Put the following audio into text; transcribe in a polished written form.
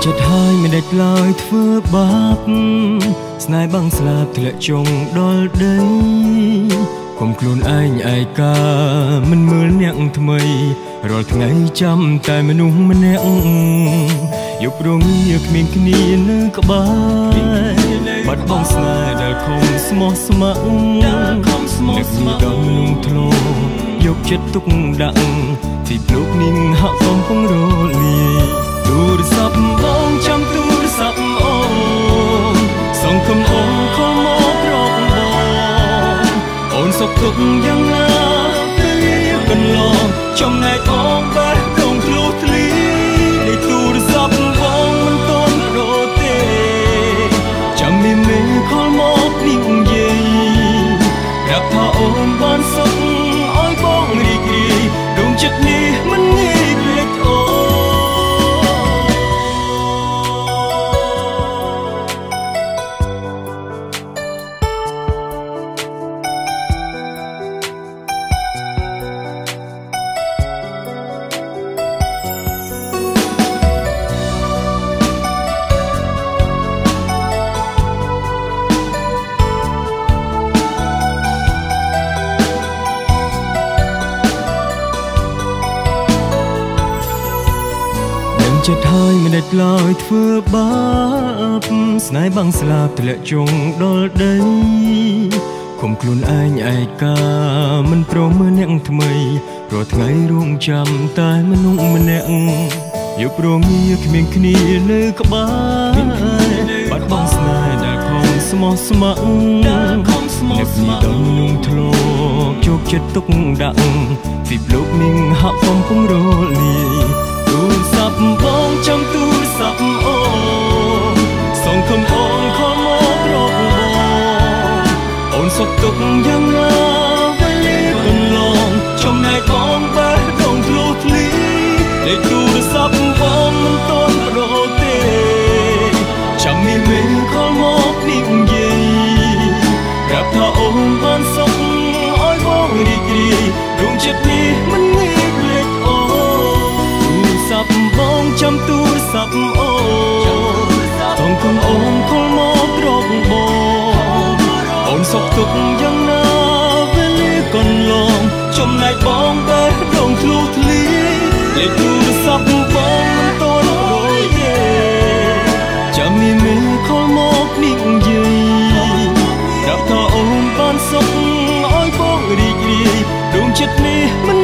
ចិត្តហើយមិនដេចឡើយធ្វើបាបស្នេហ៍បាំងស្លាប់ធ្លាក់ចុងដល់ដីកុំខ្លួនឯងឯកាមិនមើលអ្នកថ្មីរាល់ថ្ងៃចាំតែមនុស្សម្នាក់យប់រងាគ្មានគ្នានៅក្បែរបាត់បង់ស្នេហ៍ដែលខំស្មោះស្ម័គ្រនឹកដល់មនុស្សធ្លាប់យកចិត្តទុកដាក់ទីភ្លុកនាងហាក់កំពុងរលាយទូរស័ព្ទបងចាំទូរស័ព្ទអូនសងគំអូនខំមករកបងអូនសុខទុក្ខយ៉ាងណាពេលកន្លងចំណែកអូនបែរដងធ្លុះធ្លាយទូរស័ព្ទបងមិនទាន់រត់ទេចាំមានមេខលមកនេះនិយាយប្រាប់ថាអូនបានសុខឲ្យបងរីករាយដងចិត្តនេះមិនងាយភ្លេចអូចិត្តហើយមិនដេចឡើយធ្វើបាបស្នេហ៍បាំងស្លាប់ធ្លាក់ចុងដល់ដីខំខ្លួនឯងឯកាមិនព្រមមើលអ្នកថ្មីរាល់ថ្ងៃរងចាំតែមនុស្សម្នាក់យប់រងាគ្មានគ្នានៅក្បែរបាត់បង់ស្នេហ៍ដែលខំស្មោះស្ម័គ្រនឹកដល់មនុស្សធ្លាប់យកចិត្តទុកដាក់ពីភ្លុកនាងហាក់កំពុងរលាយទូរស័ព្ទបងចាំទូរស័ព្ទអូនសងគំអូនខំមករកបងអូនសុខទុក្ខយ៉ាងណាពេលកន្លងចំណែកបងបែរដងធ្លុះធ្លាយលេខទូរស័ព្ទបងមិនទាន់ប្រដូរទេចាំមានមេខលមកនេះនិយាយប្រាប់ថាអូនបានសុខឲ្យបងរីករាយដងចិត្តនេះមិនងាយភ្លេចអូបងចាំទូរស័ព្ទអូនសូមគុំអូនខលមករកបងអូនសុខទុក្ខយ៉ាងណាពេលកន្លងចំណែកបងបែរដងធ្លុះធ្លាយលេខទូរស័ព្ទបងមិនទាន់រយទេចាំមានមេខលមកនេះនិយាយប្រាប់ថាអូនបានសុខឲ្យបងរីករាយដងចិត្តនេះ